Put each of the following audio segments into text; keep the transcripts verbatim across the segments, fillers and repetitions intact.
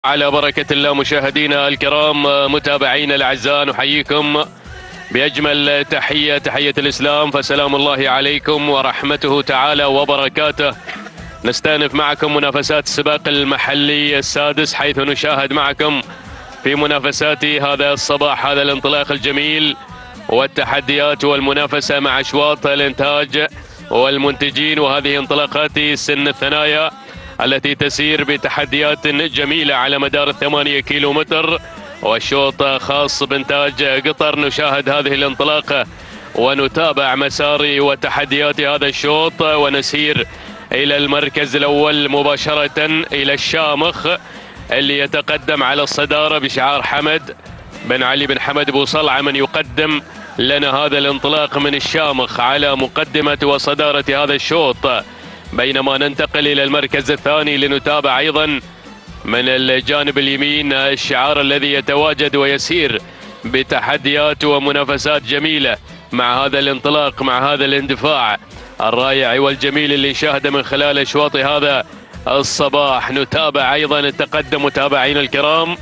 على بركة الله مشاهدينا الكرام متابعينا الأعزاء، نحييكم بأجمل تحية تحية الإسلام، فسلام الله عليكم ورحمته تعالى وبركاته. نستأنف معكم منافسات السباق المحلي السادس، حيث نشاهد معكم في منافسات هذا الصباح هذا الانطلاق الجميل والتحديات والمنافسة مع أشواط الإنتاج والمنتجين، وهذه انطلاقات سن الثنايا التي تسير بتحديات جميلة على مدار الثمانية كيلو متر، والشوط خاص بإنتاج قطر. نشاهد هذه الانطلاقة ونتابع مسار وتحديات هذا الشوط، ونسير إلى المركز الأول مباشرة إلى الشامخ اللي يتقدم على الصدارة بشعار حمد بن علي بن حمد بوصلعة، من يقدم لنا هذا الانطلاق من الشامخ على مقدمة وصدارة هذا الشوط. بينما ننتقل إلى المركز الثاني لنتابع أيضا من الجانب اليمين الشعار الذي يتواجد ويسير بتحديات ومنافسات جميلة مع هذا الانطلاق، مع هذا الاندفاع الرائع والجميل اللي شاهد من خلال أشواط هذا الصباح. نتابع أيضا التقدم متابعينا الكرام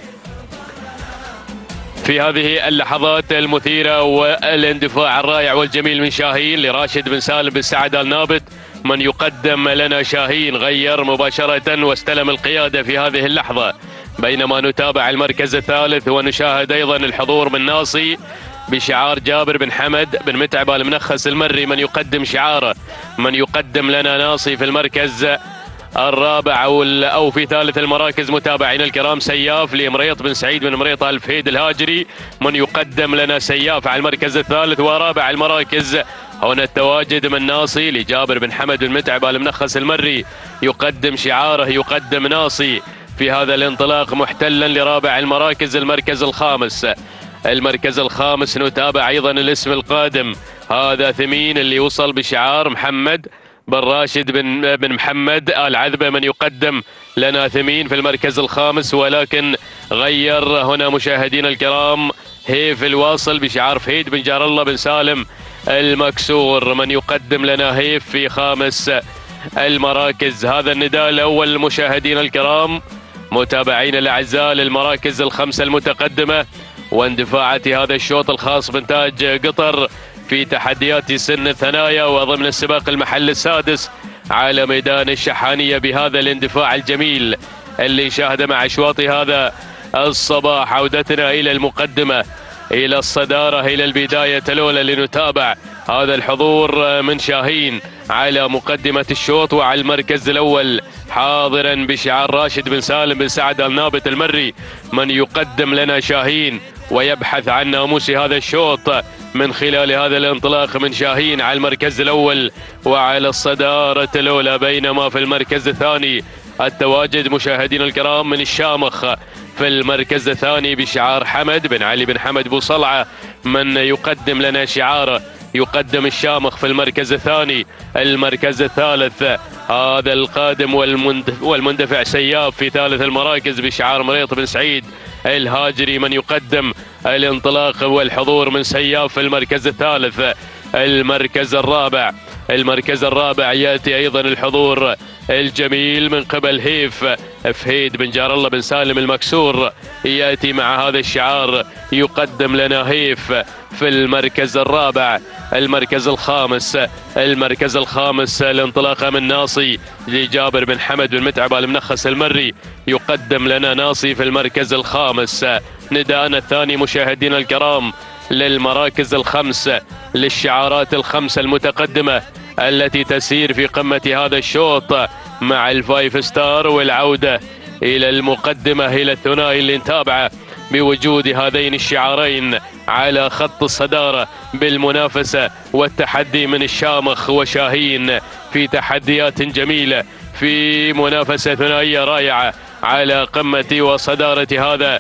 في هذه اللحظات المثيرة والاندفاع الرائع والجميل من شاهين لراشد بن سالم بن سعد النابت، من يقدم لنا شاهين غير مباشرة واستلم القيادة في هذه اللحظة. بينما نتابع المركز الثالث ونشاهد أيضا الحضور من ناصي بشعار جابر بن حمد بن متعب المنخس المري، من يقدم شعاره، من يقدم لنا ناصي في المركز الرابع أو, أو في ثالث المراكز متابعينا الكرام سياف لمريط بن سعيد بن مريط آل فهيد الهاجري، من يقدم لنا سياف على المركز الثالث. ورابع المراكز هنا التواجد من ناصي لجابر بن حمد بن متعب المنخس المري، يقدم شعاره، يقدم ناصي في هذا الانطلاق محتلا لرابع المراكز. المركز الخامس المركز الخامس نتابع أيضا الاسم القادم، هذا ثمين اللي وصل بشعار محمد بن راشد بن بن محمد آل عذبة، من يقدم لنا ثمين في المركز الخامس. ولكن غير هنا مشاهدينا الكرام هيف الواصل بشعار فهيد بن جار الله بن سالم المكسور، من يقدم لنا هيف في خامس المراكز. هذا النداء الأول مشاهدينا الكرام متابعينا الأعزاء للمراكز الخمسة المتقدمة واندفاعات هذا الشوط الخاص بإنتاج قطر في تحديات سن الثنايا وضمن السباق المحل السادس على ميدان الشحانية، بهذا الاندفاع الجميل اللي شاهد مع أشواط هذا الصباح. عودتنا إلى المقدمة، إلى الصدارة، إلى البداية الأولى لنتابع هذا الحضور من شاهين على مقدمة الشوط وعلى المركز الأول حاضرا بشعار راشد بن سالم بن سعد النابت المري، من يقدم لنا شاهين ويبحث عن ناموس هذا الشوط من خلال هذا الانطلاق من شاهين على المركز الأول وعلى الصدارة الأولى. بينما في المركز الثاني التواجد مشاهدينا الكرام من الشامخ في المركز الثاني بشعار حمد بن علي بن حمد بوصلعة، من يقدم لنا شعاره، يقدم الشامخ في المركز الثاني. المركز الثالث هذا القادم والمندفع سياف في ثالث المراكز بشعار مريط بن سعيد الهاجري، من يقدم الانطلاق والحضور من سياف في المركز الثالث. المركز الرابع المركز الرابع يأتي أيضا الحضور الجميل من قبل هيف فهيد بن جار الله بن سالم المكسور، يأتي مع هذا الشعار، يقدم لنا هيف في المركز الرابع. المركز الخامس المركز الخامس الانطلاقة من ناصي لجابر بن حمد بن متعب المنخس المري، يقدم لنا ناصي في المركز الخامس. نداءنا الثاني مشاهدينا الكرام للمراكز الخمسة، للشعارات الخمسة المتقدمة التي تسير في قمة هذا الشوط مع الفايف ستار، والعودة إلى المقدمة إلى الثنائي اللي نتابعه بوجود هذين الشعارين على خط الصدارة بالمنافسة والتحدي من الشامخ وشاهين في تحديات جميلة في منافسة ثنائية رائعة على قمة وصدارة هذا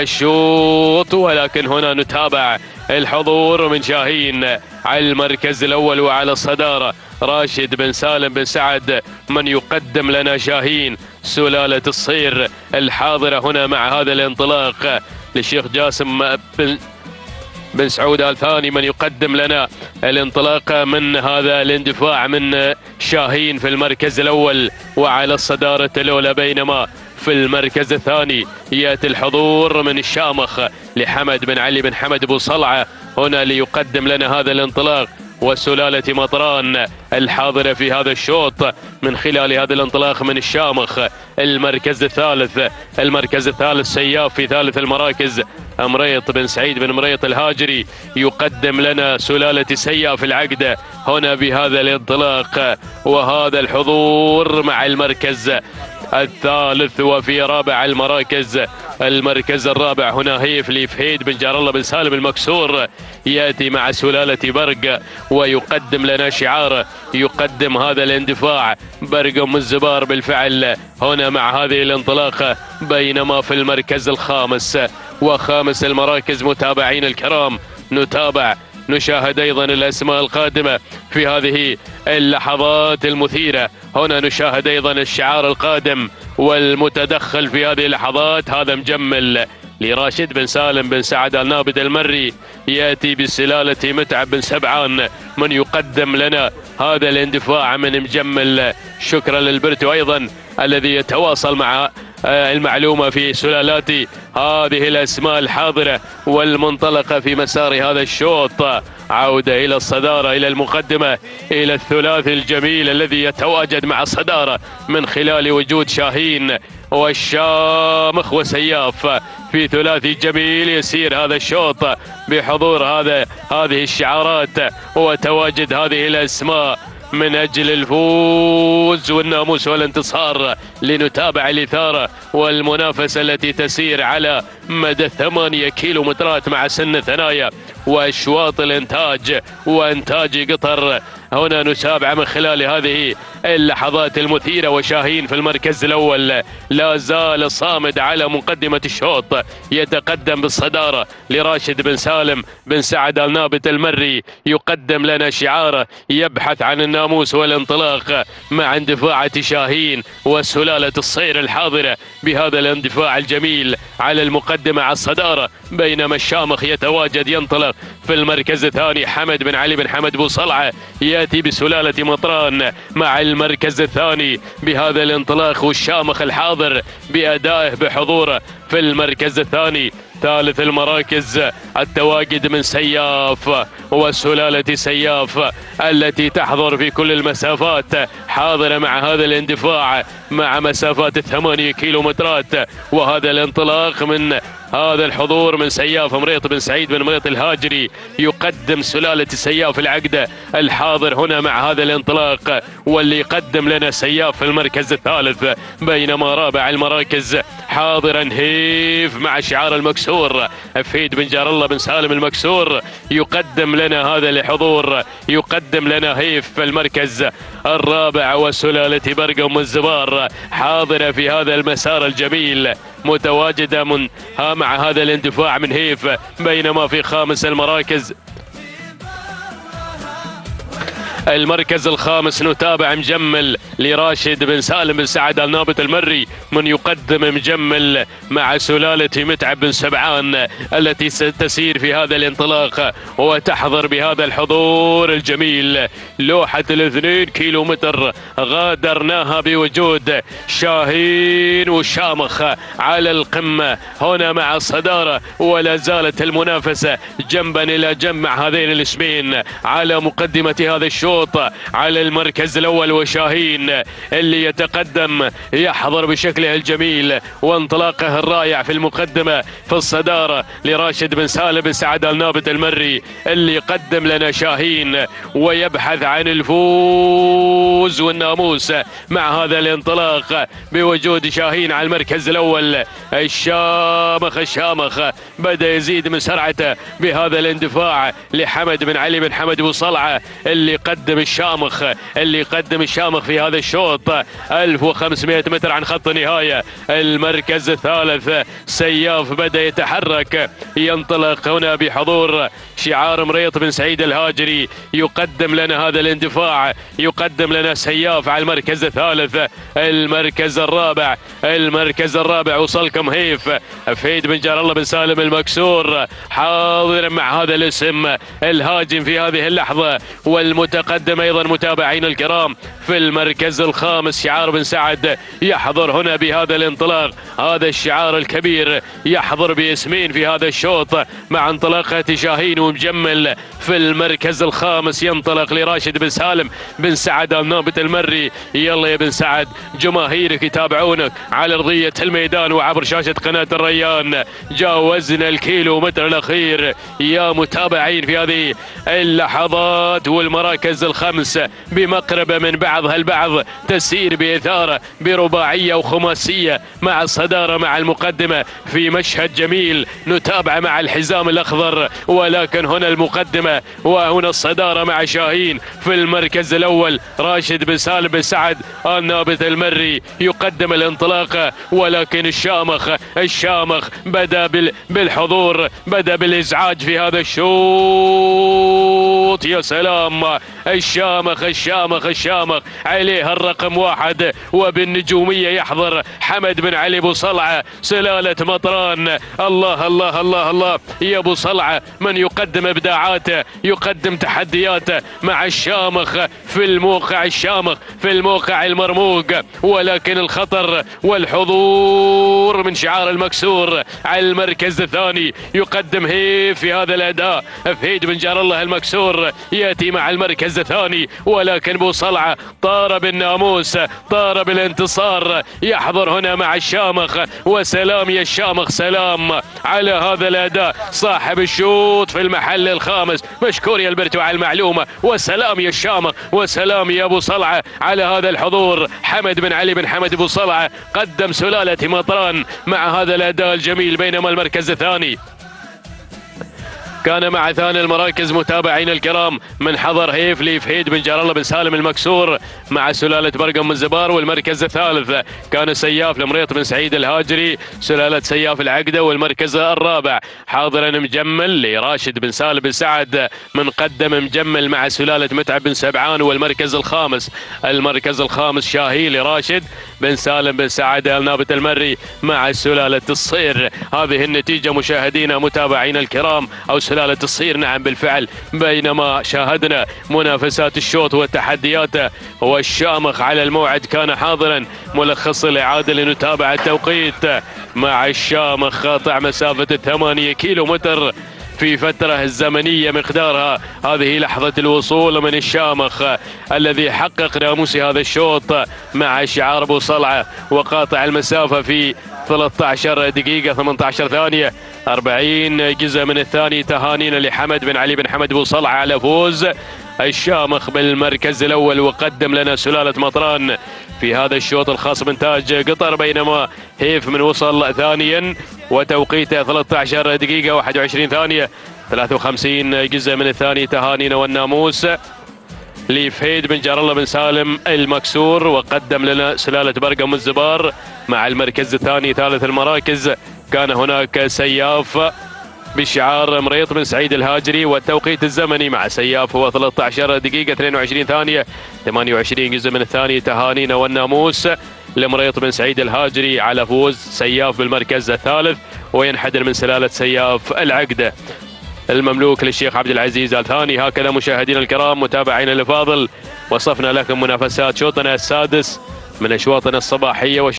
الشوط. ولكن هنا نتابع الحضور من شاهين على المركز الأول وعلى الصدارة راشد بن سالم بن سعد، من يقدم لنا شاهين سلالة الصير الحاضرة هنا مع هذا الانطلاق للشيخ جاسم بن بن سعود آل ثاني، من يقدم لنا الانطلاق من هذا الاندفاع من شاهين في المركز الأول وعلى الصدارة الأولى. بينما في المركز الثاني يأتي الحضور من الشامخ لحمد بن علي بن حمد بو صلعة هنا ليقدم لنا هذا الانطلاق، وسلالة مطران الحاضرة في هذا الشوط من خلال هذا الانطلاق من الشامخ. المركز الثالث المركز الثالث سياف في ثالث المراكز مريط بن سعيد بن مريط الهاجري يقدم لنا سلالة سياف العقدة هنا بهذا الانطلاق وهذا الحضور مع المركز الثالث. وفي رابع المراكز المركز الرابع هنا هيف لفهيد بن جار الله بن سالم المكسور يأتي مع سلالة برق ويقدم لنا شعار، يقدم هذا الاندفاع برق ام الزبار بالفعل هنا مع هذه الانطلاقة. بينما في المركز الخامس وخامس المراكز متابعين الكرام نتابع نشاهد ايضا الاسماء القادمة في هذه اللحظات المثيرة. هنا نشاهد ايضا الشعار القادم والمتدخل في هذه اللحظات، هذا مجمل لراشد بن سالم بن سعد النابد المري يأتي بسلالة متعب بن سبعان من يقدم لنا هذا الاندفاع من مجمل. شكرا للبرتو ايضا الذي يتواصل مع المعلومة في سلالات هذه الأسماء الحاضرة والمنطلقة في مسار هذا الشوط. عودة إلى الصدارة، إلى المقدمة، إلى الثلاثي الجميل الذي يتواجد مع الصدارة من خلال وجود شاهين والشامخ وسياف في ثلاثي جميل يسير هذا الشوط بحضور هذا هذه الشعارات وتواجد هذه الأسماء من أجل الفوز والناموس والانتصار. لنتابع الإثارة والمنافسة التي تسير على مدى ثمانية كيلومترات مع سن ثنايا وأشواط الإنتاج وإنتاج قطر. هنا نتابع من خلال هذه اللحظات المثيرة وشاهين في المركز الأول لا زال صامد على مقدمة الشوط يتقدم بالصدارة لراشد بن سالم بن سعد النابت المري يقدم لنا شعاره يبحث عن الناموس والانطلاق مع اندفاعة شاهين وسلالة الصير الحاضرة بهذا الاندفاع الجميل على المقدمة على الصدارة. بينما الشامخ يتواجد ينطلق في المركز الثاني حمد بن علي بن حمد بو صلعة يأتي بسلالة مطران مع المركز الثاني بهذا الانطلاق، والشامخ الحاضر بأدائه بحضوره في المركز الثاني. ثالث المراكز التواجد من سياف وسلالة سياف التي تحضر في كل المسافات حاضرة مع هذا الاندفاع مع مسافات الثمانية كيلومترات. وهذا الانطلاق من هذا الحضور من سياف مريط بن سعيد بن مريط الهاجري يقدم سلالة سياف العقدة الحاضر هنا مع هذا الانطلاق واللي يقدم لنا سياف في المركز الثالث. بينما رابع المراكز حاضرا هيف مع شعار المكسور فهيد بن جار الله بن سالم المكسور يقدم لنا هذا الحضور، يقدم لنا هيف في المركز الرابع وسلالة برقة ام الزبار حاضرة في هذا المسار الجميل متواجدة من مع هذا الاندفاع من هيف. بينما في خامس المراكز المركز الخامس نتابع مجمل لراشد بن سالم بن سعد النابت المري من يقدم مجمل مع سلالة متعب بن سبعان التي ستسير في هذا الانطلاق وتحضر بهذا الحضور الجميل. لوحة الاثنين كيلو متر غادرناها بوجود شاهين والشامخ على القمة هنا مع الصدارة، ولا زالت المنافسة جنبا إلى جنب مع هذين الاسمين على مقدمة هذا الشوط على المركز الأول. وشاهين اللي يتقدم يحضر بشكله الجميل وانطلاقه الرائع في المقدمة في الصدارة لراشد بن سالم بن سعد النابت المري اللي يقدم لنا شاهين ويبحث عن الفوز والناموس مع هذا الانطلاق بوجود شاهين على المركز الأول. الشامخ الشامخ بدأ يزيد من سرعته بهذا الاندفاع لحمد بن علي بن حمد بو صلعة اللي قدم الشامخ اللي يقدم الشامخ في هذا الشوط ألف وخمسمائة متر عن خط النهاية. المركز الثالث سياف بدأ يتحرك ينطلق هنا بحضور شعار مريط بن سعيد الهاجري يقدم لنا هذا الاندفاع، يقدم لنا سياف على المركز الثالث. المركز الرابع المركز الرابع وصلكم هيف فهيد بن جار الله بن سالم المكسور حاضر مع هذا الاسم الهاجم في هذه اللحظة والمتقدم ويقدم أيضا متابعين الكرام في المركز الخامس شعار بن سعد يحضر هنا بهذا الانطلاق. هذا الشعار الكبير يحضر باسمين في هذا الشوط مع انطلاقة شاهين ومجمل. في المركز الخامس ينطلق لراشد بن سالم بن سعد النابت المري. يلا يا بن سعد، جماهيرك يتابعونك على ارضية الميدان وعبر شاشة قناة الريان. جاوزنا الكيلو متر الاخير يا متابعين في هذه اللحظات، والمراكز الخمس بمقربة من بعضها البعض، تسير بإثارة برباعية وخماسية مع الصدارة مع المقدمة في مشهد جميل نتابع مع الحزام الأخضر. ولكن هنا المقدمة وهنا الصدارة مع شاهين. في المركز الأول راشد بن سالم بن سعد النابت المري يقدم الانطلاقة، ولكن الشامخ الشامخ بدأ بالحضور، بدأ بالإزعاج في هذا الشوط. يا سلام، الشامخ الشامخ الشامخ عليه الرقم واحد، وبالنجومية يحضر حمد بن علي ابو صلعة سلالة مطران. الله الله الله الله يا ابو صلعة، من يقدم ابداعاته يقدم تحدياته مع الشامخ في الموقع، الشامخ في الموقع المرموق. ولكن الخطر والحضور من شعار المكسور على المركز الثاني يقدم هيف في هذا الاداء. فهيد بن جار الله المكسور ياتي مع المركز الثاني، ولكن ابو صلعة طار بالناموس، طار بالانتصار، يحضر هنا مع الشامخ. وسلام يا الشامخ، سلام على هذا الاداء صاحب الشوط في المحل الخامس. مشكور يا البرتو على المعلومه. وسلام يا الشامخ، وسلام يا ابو صلعة على هذا الحضور. حمد بن علي بن حمد ابو صلعة قدم سلاله مطران مع هذا الاداء الجميل، بينما المركز الثاني كان مع ثاني المراكز متابعين الكرام من حضر هيفلي فهيد بن جار الله بن سالم المكسور مع سلالة برقم من زبار. والمركز الثالث كان سياف لمريط بن سعيد الهاجري سلالة سياف العقدة. والمركز الرابع حاضرا مجمل لراشد بن سالم بن سعد من قدم مجمل مع سلالة متعب بن سبعان. والمركز الخامس المركز الخامس شاهي لراشد بن سالم بن سعد النابت المري مع سلالة الصير. هذه النتيجة مشاهدينا متابعين الكرام، أو سلالة الصير نعم بالفعل. بينما شاهدنا منافسات الشوط والتحديات والشامخ على الموعد كان حاضرا. ملخص الإعادة لنتابع التوقيت مع الشامخ قاطع مسافة الثمانية كيلو متر في فترة الزمنية مقدارها. هذه لحظة الوصول من الشامخ الذي حقق ناموس هذا الشوط مع شعار ابو صلعة، وقاطع المسافة في ثلاثة عشر دقيقة ثمانية عشر ثانية أربعين جزء من الثاني. تهانينا لحمد بن علي بن حمد ابو صلعة على فوز الشامخ بالمركز الاول، وقدم لنا سلالة مطران في هذا الشوط الخاص بانتاج قطر. بينما هيف من وصل ثانيا وتوقيته ثلاثة عشر دقيقة واحد وعشرين ثانية ثلاثة وخمسين جزء من الثاني. تهانينا والناموس لفهيد بن جار الله بن سالم المكسور، وقدم لنا سلالة برقم الزبار مع المركز الثاني. ثالث المراكز كان هناك سياف بشعار مريط بن سعيد الهاجري، والتوقيت الزمني مع سياف هو ثلاثة عشر دقيقة اثنين وعشرين ثانية ثمانية وعشرين جزء من الثاني. تهانينا والناموس لمريط بن سعيد الهاجري على فوز سياف بالمركز الثالث، وينحدر من سلالة سياف العقدة المملوك للشيخ عبد العزيز آل ثاني. هكذا مشاهدينا الكرام متابعينا الافاضل، وصفنا لكم منافسات شوطنا السادس من اشواطنا الصباحية.